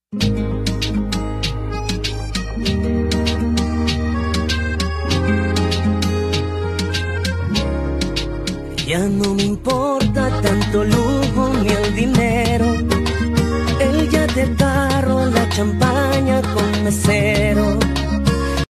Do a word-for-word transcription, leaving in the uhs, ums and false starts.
Ya no me importa tanto lujo ni el dinero, el yate, el carro, la champaña con mesero.